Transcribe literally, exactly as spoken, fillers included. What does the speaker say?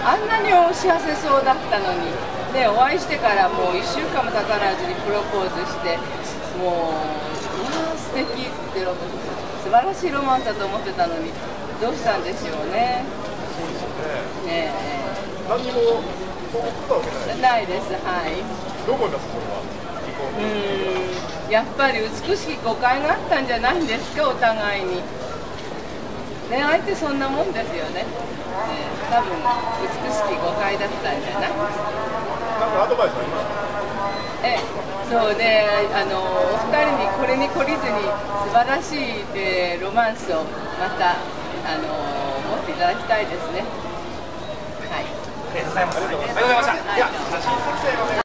あんなにお幸せそうだったのに、ね、お会いしてからもういっしゅうかんも経たないうちにプロポーズして、もう、うわー、素敵って素晴らしいロマンだと思ってたのに、どうしたんでしょうね。 そうですよね。 ねえ、 何にも報告したわけない。 ないです、はい。 どう思います、これは。 うーん、やっぱり美しき誤解があったんじゃないんですか、お互いに。恋愛ってそんなもんですよね。ね、多分美しき誤解だったんじゃない。 なんかアドバイスありますか。 え、そうね、あのお二人にこれに懲りずに素晴らしい、えー、ロマンスをまたあの持っていただきたいですね。はい。 ありがとうございます。ありがとうございました。では、写真撮影の